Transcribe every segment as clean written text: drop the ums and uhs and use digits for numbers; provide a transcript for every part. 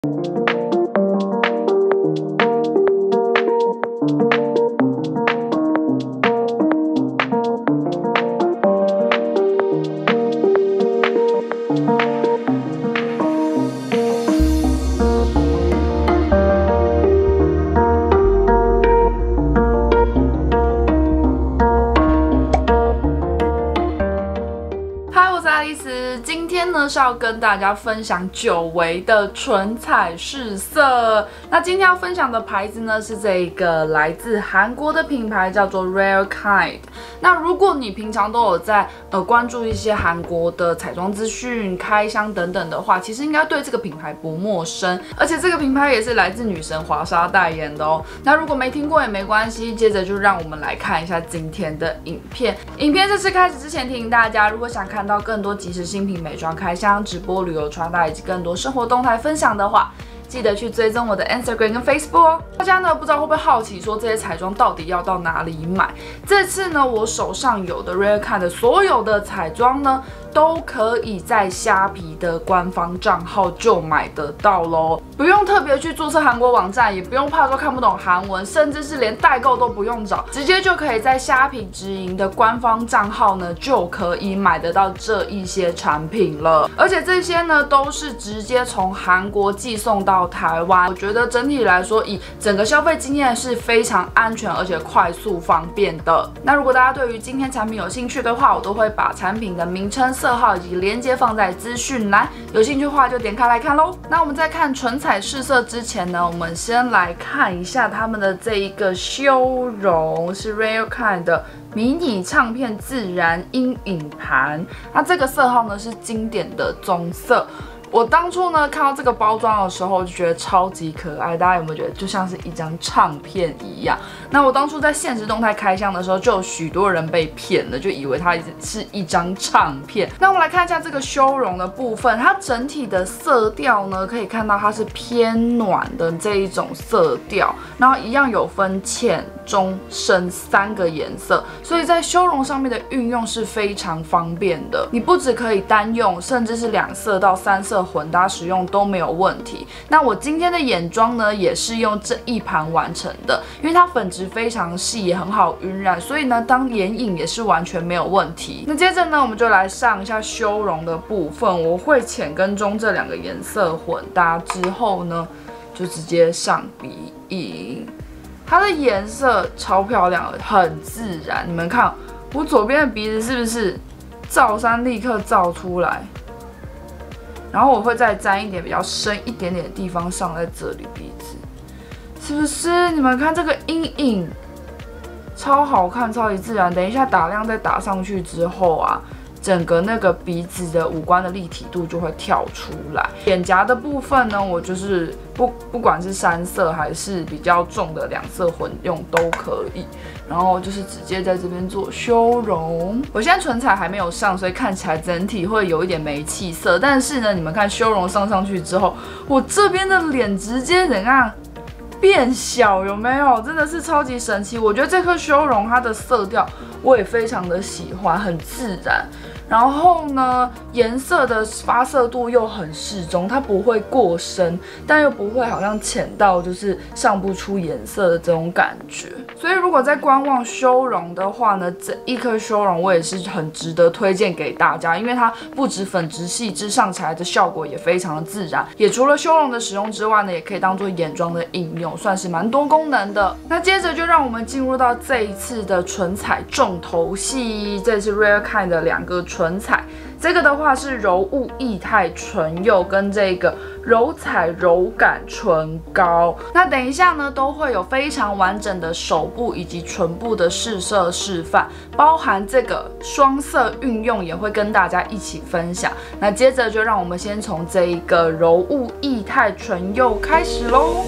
今天呢是要跟大家分享久违的唇彩试色。那今天要分享的牌子呢是这个来自韩国的品牌，叫做 Rare Kind。那如果你平常都有在关注一些韩国的彩妆资讯、开箱等等的话，其实应该对这个品牌不陌生。而且这个品牌也是来自女神华莎代言的哦。那如果没听过也没关系，接着就让我们来看一下今天的影片。影片正式开始之前，提醒大家，如果想看到更多即时新品美妆开箱、直播、旅游穿搭以及更多生活动态分享的话，记得去追踪我的 Instagram 跟 Facebook 哦。大家呢不知道会不会好奇说这些彩妆到底要到哪里买？这次呢我手上有的 Rare Kind 的所有的彩妆呢，都可以在虾皮的官方账号就买得到咯，不用特别去注册韩国网站，也不用怕说看不懂韩文，甚至是连代购都不用找，直接就可以在虾皮直营的官方账号呢就可以买得到这一些产品了。而且这些呢都是直接从韩国寄送到台湾，我觉得整体来说以整个消费经验是非常安全而且快速方便的。那如果大家对于今天产品有兴趣的话，我都会把产品的名称、色号以及连结放在资讯栏，有兴趣的话就点开来看咯。那我们在看唇彩试色之前呢，我们先来看一下他们的这一个修容，是 Rare Kind 的迷你唱片自然阴影盘。那这个色号呢是经典的棕色。我当初呢看到这个包装的时候，就觉得超级可爱。大家有没有觉得就像是一张唱片一样？那我当初在限时动态开箱的时候，就有许多人被骗了，就以为它是一张唱片。那我们来看一下这个修容的部分，它整体的色调呢，可以看到它是偏暖的这一种色调，然后一样有分浅、中、深3个颜色，所以在修容上面的运用是非常方便的。你不只可以单用，甚至是2色到3色混搭使用都没有问题。那我今天的眼妆呢，也是用这一盘完成的，因为它粉质非常细，也很好晕染，所以呢，当眼影也是完全没有问题。那接着呢，我们就来上一下修容的部分，我会浅跟中这2个颜色混搭之后呢，就直接上鼻影。它的颜色超漂亮的，很自然。你们看我左边的鼻子是不是照山立刻照出来？然后我会再沾一点比较深一点点的地方上在这里鼻子，是不是？你们看这个阴影超好看，超级自然。等一下打亮再打上去之后啊，整个那个鼻子的五官的立体度就会跳出来。脸颊的部分呢，我就是不管是3色还是比较重的2色混用都可以。然后就是直接在这边做修容。我现在唇彩还没有上，所以看起来整体会有一点没气色。但是呢，你们看修容上去之后，我这边的脸直接怎样变小，有没有？真的是超级神奇。我觉得这颗修容它的色调我也非常的喜欢，很自然。然后呢，颜色的发色度又很适中，它不会过深，但又不会好像浅到就是上不出颜色的这种感觉。所以如果在观望修容的话呢，这一颗修容我也是很值得推荐给大家，因为它不止粉质细致，上起来的效果也非常的自然。也除了修容的使用之外呢，也可以当做眼妆的应用，算是蛮多功能的。那接着就让我们进入到这一次的唇彩重头戏，这是 Rare Kind 的2个唇彩。这个的话是柔雾液态唇釉跟这个柔彩柔感唇膏。那等一下呢，都会有非常完整的手部以及唇部的试色示范，包含这个双色运用也会跟大家一起分享。那接着就让我们先从这一个柔雾液态唇釉开始咯。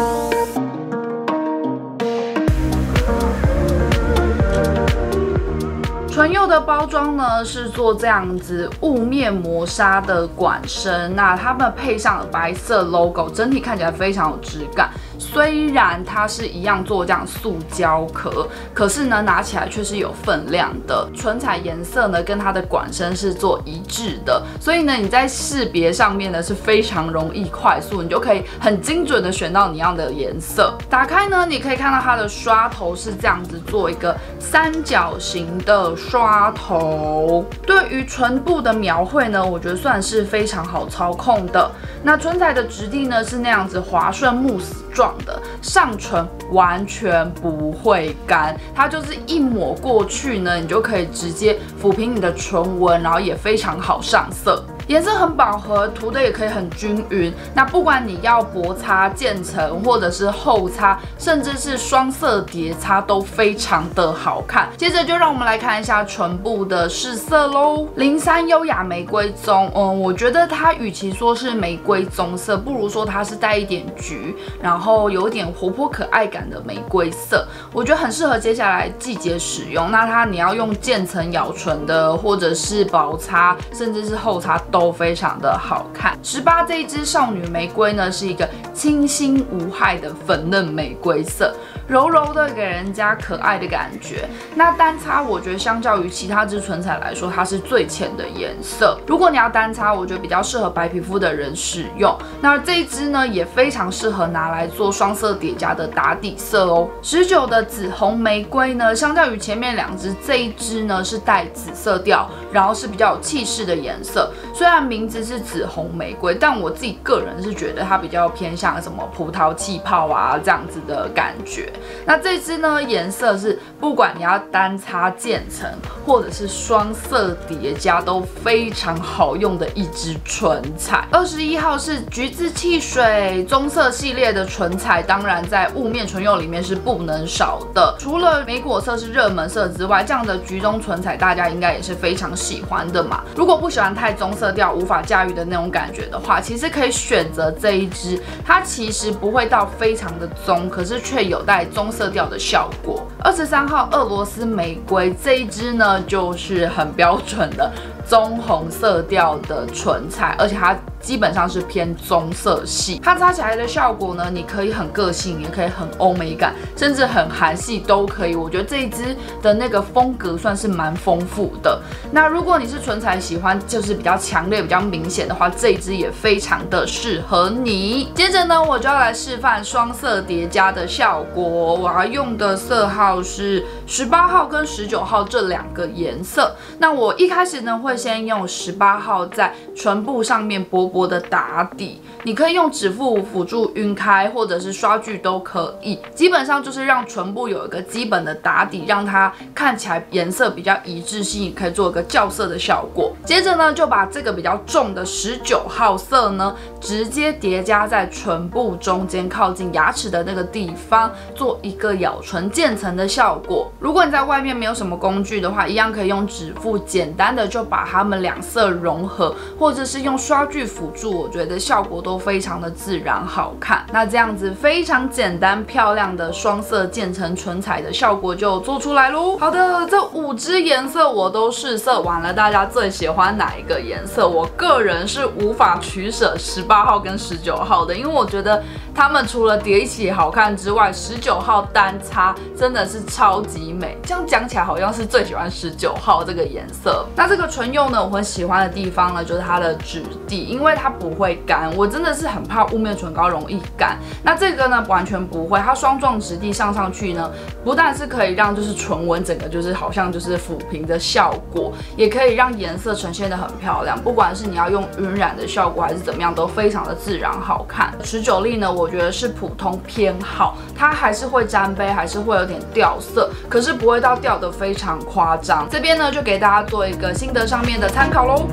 唇釉的包装呢是做这样子雾面磨砂的管身，那它们配上了白色 logo， 整体看起来非常有质感。 虽然它是一样做这样塑胶壳，可是呢拿起来却是有分量的。唇彩颜色呢跟它的管身是做一致的，所以呢你在识别上面呢是非常容易快速，你就可以很精准的选到你要的颜色。打开呢，你可以看到它的刷头是这样子做一个三角形的刷头。对于唇部的描绘呢，我觉得算是非常好操控的。那唇彩的质地呢是那样子滑顺慕斯状的，上唇完全不会干，它就是一抹过去呢，你就可以直接抚平你的唇纹，然后也非常好上色。颜色很饱和，涂的也可以很均匀。那不管你要薄擦、渐层，或者是厚擦，甚至是双色叠擦，都非常的好看。接着就让我们来看一下唇部的试色喽。03优雅玫瑰棕，我觉得它与其说是玫瑰棕色，不如说它是带一点橘，然后有点活泼可爱感的玫瑰色。我觉得很适合接下来季节使用。那你要用渐层咬唇的，或者是薄擦，甚至是厚擦都非常的好看。18这一支少女玫瑰呢，是一个清新无害的粉嫩玫瑰色，柔柔的给人家可爱的感觉。那单擦我觉得相较于其他支唇彩来说，它是最浅的颜色。如果你要单擦，我觉得比较适合白皮肤的人使用。那这一支呢，也非常适合拿来做双色叠加的打底色哦。19的紫红玫瑰呢，相较于前面两支，这一支呢是带紫色调，然后是比较有气势的颜色。虽然名字是紫红玫瑰，但我自己个人是觉得它比较偏向什么葡萄气泡啊这样子的感觉。那这支呢颜色是不管你要单擦渐层或者是双色叠加都非常好用的一支唇彩。21号是橘子汽水棕色系列的唇彩，当然在雾面唇釉里面是不能少的。除了莓果色是热门色之外，这样的橘棕唇彩大家应该也是非常喜欢的嘛。如果不喜欢太棕色调无法驾驭的那种感觉的话，其实可以选择这一支，它其实不会到非常的棕，可是却有带棕色调的效果。23号俄罗斯玫瑰这一支呢，就是很标准的棕红色调的唇彩，而且它基本上是偏棕色系。它擦起来的效果呢，你可以很个性，也可以很欧美感，甚至很韩系都可以。我觉得这一支的那个风格算是蛮丰富的。那如果你是唇彩喜欢就是比较强烈、比较明显的话，这一支也非常的适合你。接着呢，我就要来示范双色叠加的效果。我要用的色号是18号跟19号这两个颜色。那我一开始呢会先用18号在唇部上面薄薄的打底，你可以用指腹辅助晕开，或者是刷具都可以。基本上就是让唇部有一个基本的打底，让它看起来颜色比较一致性，可以做一个校色的效果。接着呢，就把这个比较重的19号色呢，直接叠加在唇部中间靠近牙齿的那个地方，做一个咬唇渐层的效果。如果你在外面没有什么工具的话，一样可以用指腹简单的就把它们两色融合，或者是用刷具辅助，我觉得效果都非常的自然好看。那这样子非常简单漂亮的双色渐层唇彩的效果就做出来咯。好的，这5支颜色我都试色完了，大家最喜欢哪一个颜色？我个人是无法取舍18号跟19号的，因为我觉得它们除了叠一起好看之外，19号单擦真的是超级美。这样讲起来好像是最喜欢19号这个颜色。那这个唇釉呢，我很喜欢的地方呢，就是它的质地，因为它不会干。我真的是很怕雾面唇膏容易干，那这个呢完全不会，它霜状质地上去呢，不但是可以让就是唇纹整个就是好像就是抚平的效果，也可以让颜色呈现得很漂亮。不管是你要用晕染的效果还是怎么样，都非常的自然好看。持久力呢，我觉得是普通偏好，它还是会沾杯，还是会有点掉色，可是不会到掉得非常夸张。这边呢就给大家做一个心得上面的参考咯。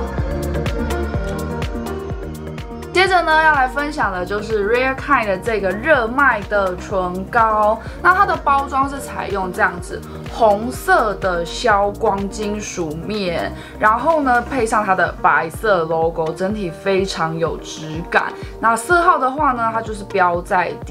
接着呢，要来分享的就是 Rare Kind 的这个热卖的唇膏。那它的包装是采用这样子红色的消光金属面，然后呢配上它的白色 logo， 整体非常有质感。那色号的话呢，它就是标在底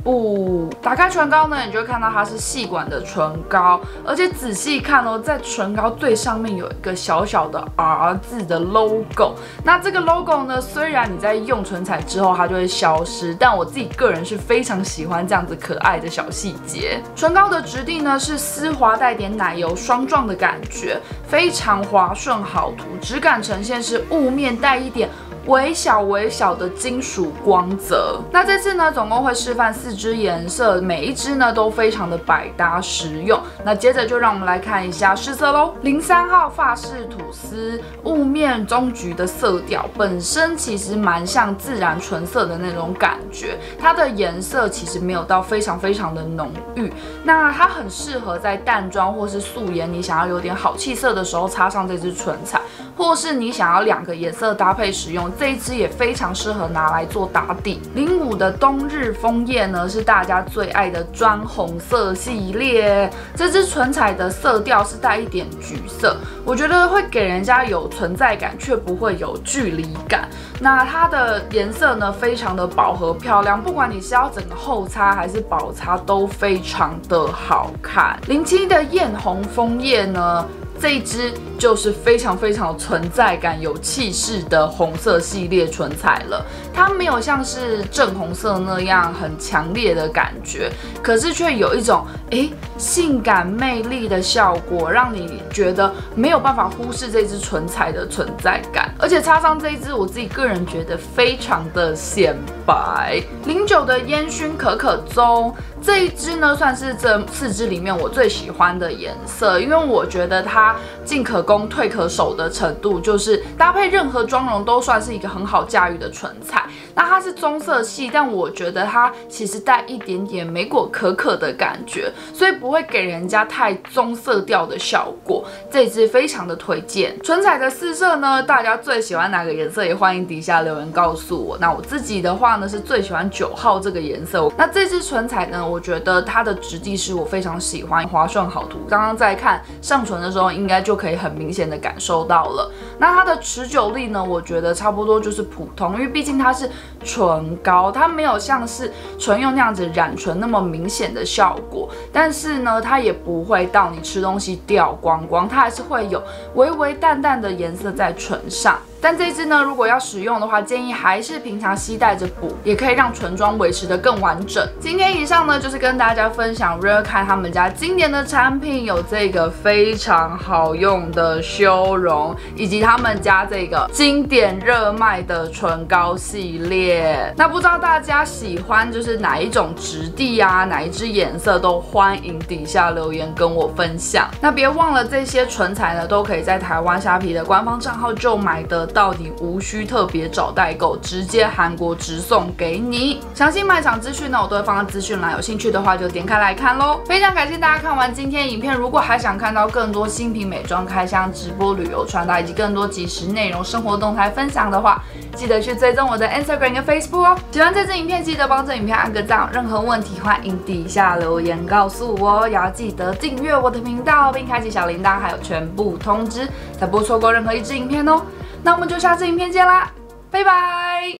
不，打开唇膏呢，你就会看到它是细管的唇膏，而且仔细看哦，在唇膏最上面有一个小小的 R 字的 logo。那这个 logo 呢，虽然你在用唇彩之后它就会消失，但我自己个人是非常喜欢这样子可爱的小细节。唇膏的质地呢是丝滑带点奶油霜状的感觉，非常滑顺好涂，质感呈现是雾面带一点微小的金属光泽。那这次呢，总共会示范4支颜色，每一支呢都非常的百搭实用。那接着就让我们来看一下试色喽。03号法式吐司，雾面棕橘的色调，本身其实蛮像自然纯色的那种感觉，它的颜色其实没有到非常的浓郁。那它很适合在淡妆或是素颜，你想要有点好气色的时候擦上这支唇彩，或是你想要2个颜色搭配使用。这一支也非常适合拿来做打底。05的冬日枫叶呢，是大家最爱的砖红色系列。这支唇彩的色调是带一点橘色，我觉得会给人家有存在感，却不会有距离感。那它的颜色呢，非常的饱和漂亮，不管你是要整个厚擦还是薄擦，都非常的好看。07的艳红枫叶呢，这一支就是非常有存在感、有气势的红色系列唇彩了。它没有像是正红色那样很强烈的感觉，可是却有一种性感魅力的效果，让你觉得没有办法忽视这支唇彩的存在感。而且擦上这一支，我自己个人觉得非常的显白。09的烟熏可可棕，这一支呢算是这4支里面我最喜欢的颜色，因为我觉得它进可攻退可守的程度，就是搭配任何妆容都算是一个很好驾驭的唇彩。那它是棕色系，但我觉得它其实带一点点莓果可可的感觉，所以不会给人家太棕色调的效果。这一支非常的推荐。唇彩的4色呢，大家最喜欢哪个颜色？也欢迎底下留言告诉我。那我自己的话呢，是最喜欢9号这个颜色。那这支唇彩呢，我觉得它的质地是我非常喜欢，滑顺好涂。刚刚在看上唇的时候，应该就可以很明显的感受到了。那它的持久力呢，我觉得差不多就是普通，因为毕竟它是唇膏，它没有像是唇釉那样子染唇那么明显的效果，但是呢，它也不会到你吃东西掉光光，它还是会有微淡的颜色在唇上。但这支呢，如果要使用的话，建议还是平常携带着补，也可以让唇妆维持得更完整。今天以上呢，就是跟大家分享 Rarekai 他们家今年的产品，有这个非常好用的修容，以及他们家这个经典热卖的唇膏系列。那不知道大家喜欢就是哪一种质地啊，哪一支颜色，都欢迎底下留言跟我分享。那别忘了这些唇彩呢，都可以在台湾虾皮的官方账号就买得到底，无需特别找代购，直接韩国直送给你。详细卖场资讯呢，我都会放在资讯栏，有兴趣的话就点开来看咯。非常感谢大家看完今天影片，如果还想看到更多新品美妆开箱、直播、旅游、穿搭以及更多即时内容、生活动态分享的话，记得去追踪我的 Instagram 跟 Facebook 哦。喜欢这支影片，记得帮这影片按个赞，任何问题欢迎底下留言告诉我，也要记得订阅我的频道，并开启小铃铛，还有全部通知，才不会错过任何一支影片哦。那我们就下次影片见啦，拜拜。